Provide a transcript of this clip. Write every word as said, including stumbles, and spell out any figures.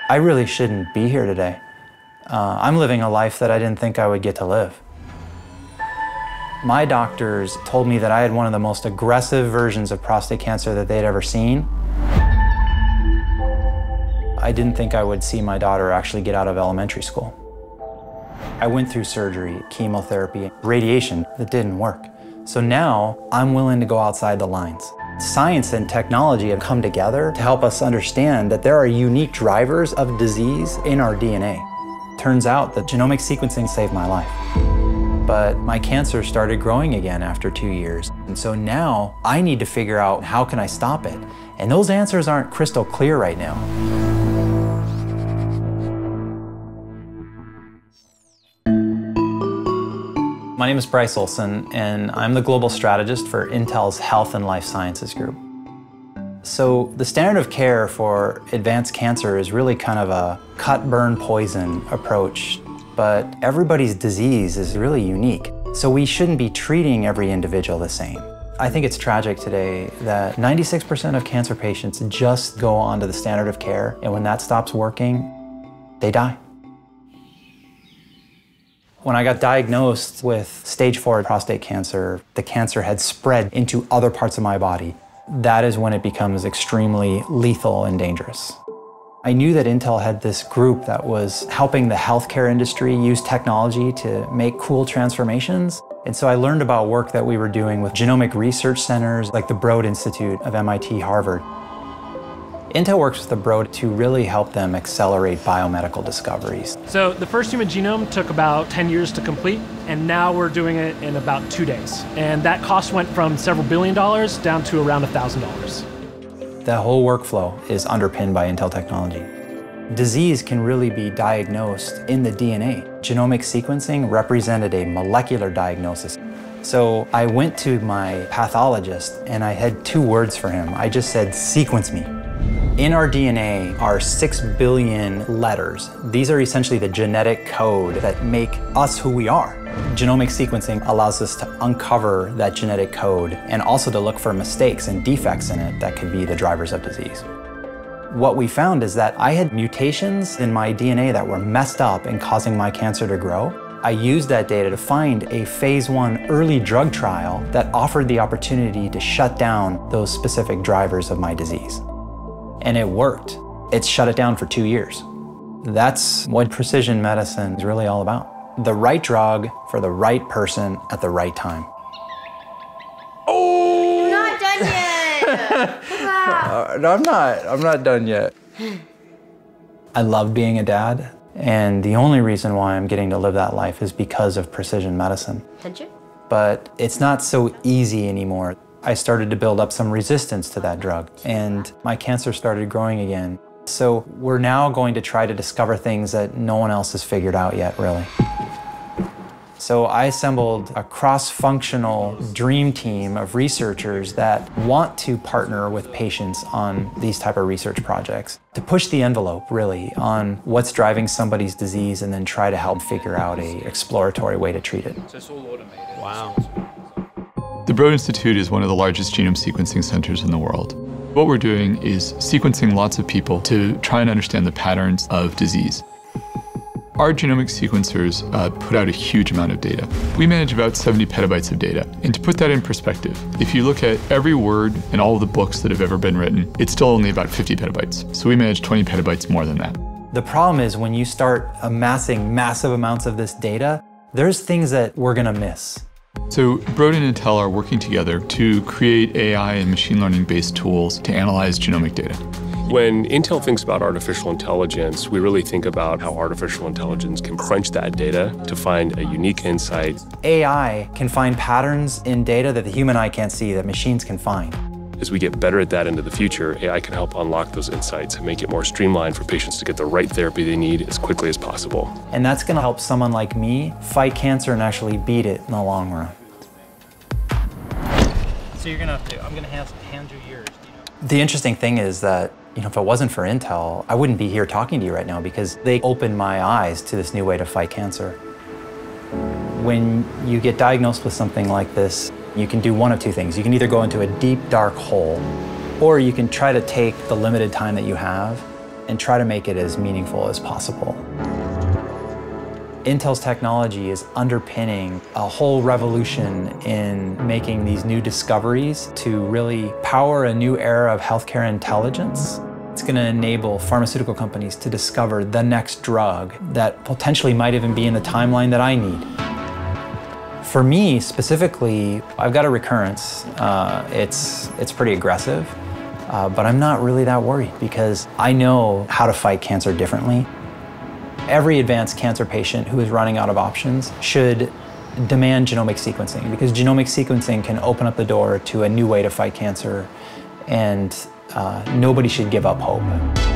I really shouldn't be here today. Uh, I'm living a life that I didn't think I would get to live. My doctors told me that I had one of the most aggressive versions of prostate cancer that they'd ever seen. I didn't think I would see my daughter actually get out of elementary school. I went through surgery, chemotherapy, radiation that didn't work. So now I'm willing to go outside the lines. Science and technology have come together to help us understand that there are unique drivers of disease in our D N A. Turns out that genomic sequencing saved my life. But my cancer started growing again after two years. And so now I need to figure out how can I stop it? And those answers aren't crystal clear right now. My name is Bryce Olson, and I'm the global strategist for Intel's Health and Life Sciences Group. So the standard of care for advanced cancer is really kind of a cut, burn, poison approach, but everybody's disease is really unique. So we shouldn't be treating every individual the same. I think it's tragic today that ninety-six percent of cancer patients just go on to the standard of care, and when that stops working, they die. When I got diagnosed with stage four prostate cancer, the cancer had spread into other parts of my body. That is when it becomes extremely lethal and dangerous. I knew that Intel had this group that was helping the healthcare industry use technology to make cool transformations. And so I learned about work that we were doing with genomic research centers like the Broad Institute of M I T Harvard. Intel works with the Broad to really help them accelerate biomedical discoveries. So the first human genome took about ten years to complete, and now we're doing it in about two days. And that cost went from several billion dollars down to around one thousand dollars. The whole workflow is underpinned by Intel technology. Disease can really be diagnosed in the D N A. Genomic sequencing represented a molecular diagnosis. So I went to my pathologist and I had two words for him. I just said, sequence me. In our D N A are six billion letters. These are essentially the genetic code that make us who we are. Genomic sequencing allows us to uncover that genetic code and also to look for mistakes and defects in it that could be the drivers of disease. What we found is that I had mutations in my D N A that were messed up and causing my cancer to grow. I used that data to find a phase one early drug trial that offered the opportunity to shut down those specific drivers of my disease. And it worked. It shut it down for two years. That's what precision medicine is really all about. The right drug for the right person at the right time. Oh! You're not done yet! Wow. uh, no, I'm not. I'm not done yet. I love being a dad, and the only reason why I'm getting to live that life is because of precision medicine. Did you? But it's not so easy anymore. I started to build up some resistance to that drug, and my cancer started growing again. So we're now going to try to discover things that no one else has figured out yet, really. So I assembled a cross-functional dream team of researchers that want to partner with patients on these type of research projects to push the envelope, really, on what's driving somebody's disease and then try to help figure out an exploratory way to treat it. So it's all automated. Wow. The Broad Institute is one of the largest genome sequencing centers in the world. What we're doing is sequencing lots of people to try and understand the patterns of disease. Our genomic sequencers uh, put out a huge amount of data. We manage about seventy petabytes of data. And to put that in perspective, if you look at every word in all of the books that have ever been written, it's still only about fifty petabytes. So we manage twenty petabytes more than that. The problem is when you start amassing massive amounts of this data, there's things that we're gonna miss. So Broad and Intel are working together to create A I and machine learning-based tools to analyze genomic data. When Intel thinks about artificial intelligence, we really think about how artificial intelligence can crunch that data to find a unique insight. A I can find patterns in data that the human eye can't see, that machines can find. As we get better at that into the future, A I can help unlock those insights and make it more streamlined for patients to get the right therapy they need as quickly as possible. And that's gonna help someone like me fight cancer and actually beat it in the long run. So you're gonna have to, I'm gonna have to hand you yours. You know? The interesting thing is that, you know, if it wasn't for Intel, I wouldn't be here talking to you right now because they opened my eyes to this new way to fight cancer. When you get diagnosed with something like this, you can do one of two things. You can either go into a deep, dark hole, or you can try to take the limited time that you have and try to make it as meaningful as possible. Intel's technology is underpinning a whole revolution in making these new discoveries to really power a new era of healthcare intelligence. It's going to enable pharmaceutical companies to discover the next drug that potentially might even be in the timeline that I need. For me specifically, I've got a recurrence. Uh, it's, it's pretty aggressive, uh, but I'm not really that worried because I know how to fight cancer differently. Every advanced cancer patient who is running out of options should demand genomic sequencing because genomic sequencing can open up the door to a new way to fight cancer, and uh, nobody should give up hope.